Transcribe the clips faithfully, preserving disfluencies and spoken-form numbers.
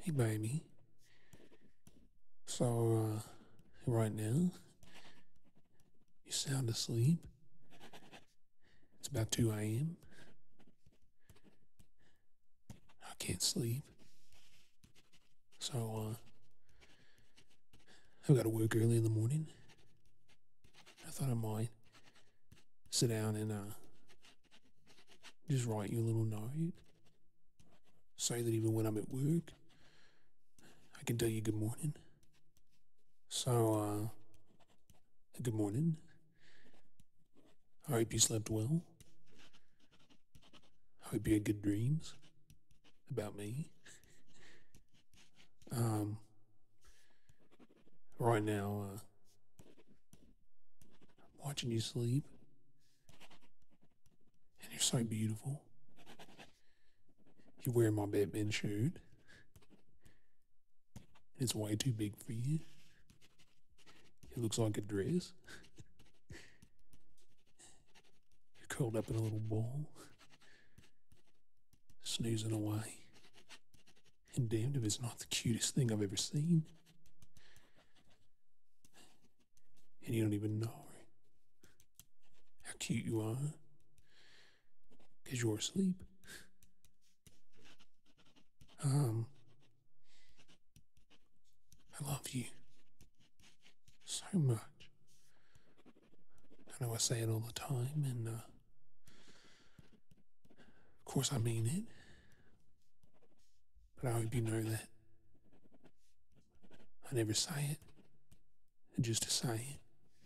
Hey, baby. So, uh, right now, you sound asleep. It's about two a m. I can't sleep. So, uh, I've got to work early in the morning. I thought I might sit down and, uh, just write you a little note. Say that even when I'm at work, I can tell you good morning. So, uh, good morning. I hope you slept well. I hope you had good dreams about me. Um, right now, uh, I'm watching you sleep, and you're so beautiful. You're wearing my Batman shirt, and it's way too big for you. It looks like a dress. You're curled up in a little ball, snoozing away. And damned if it's not the cutest thing I've ever seen. And you don't even know how cute you are because you're asleep. Um, I love you so much. I know I say it all the time, and uh, of course I mean it. But I hope you know that I never say it just to say it.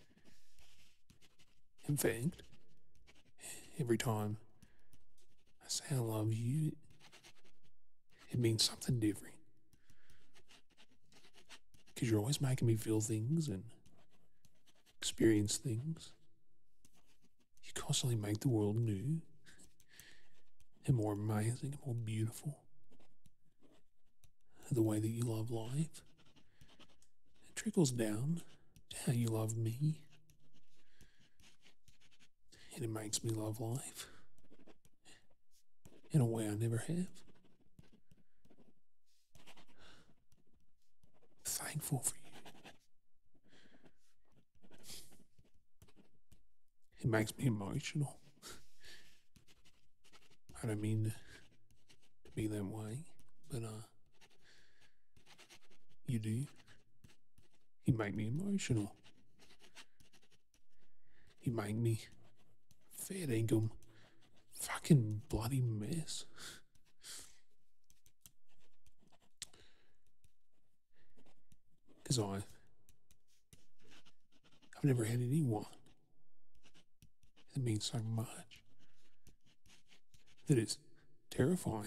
In fact, every time I say I love you, it means something different. Because you're always making me feel things and experience things. You constantly make the world new and more amazing and more beautiful. The way that you love life, it trickles down to how you love me. And it makes me love life in a way I never have. Thankful for you. It makes me emotional. I don't mean to, to be that way, but uh, you do. You make me emotional. You make me fair dinkum fucking bloody mess. Because I've, I've never had anyone that means so much that it's terrifying.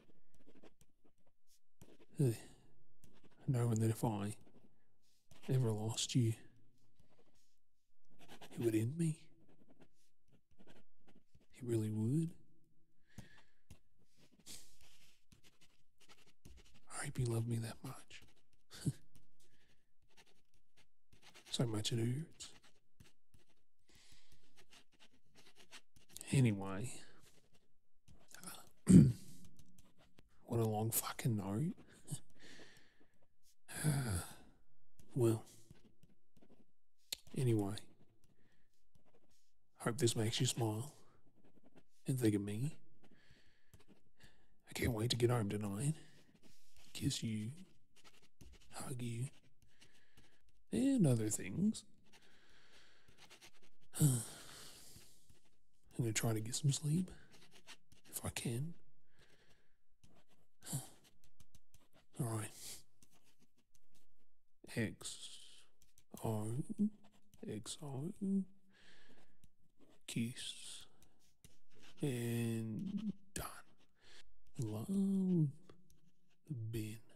Uh, knowing that if I ever lost you, it would end me. It really would. I hope you love me that much. So much it hurts. Anyway, what a long fucking note. Uh, well, anyway, hope this makes you smile and think of me. I can't wait to get home tonight, kiss you, hug you, and other things. I'm gonna try to get some sleep if I can. Alright. X O X O kiss and done. Love, Ben.